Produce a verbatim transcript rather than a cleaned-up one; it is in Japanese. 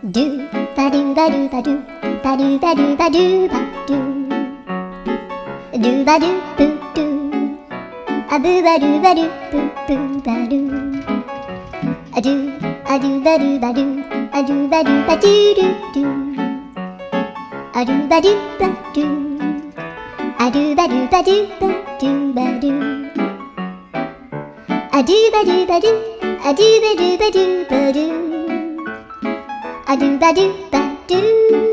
ドゥバドゥバドゥバドゥバドゥバドゥバドゥバドゥドゥバドゥブドゥアブバドゥバドゥブブバドゥアドゥアドゥバドゥバドゥアドゥバドゥバドゥドゥドゥアドゥバドゥバドゥアドゥバドゥバドゥバドゥバドゥアドゥバドゥバドゥアドゥバドゥバドゥバドゥアドゥバドゥバドゥ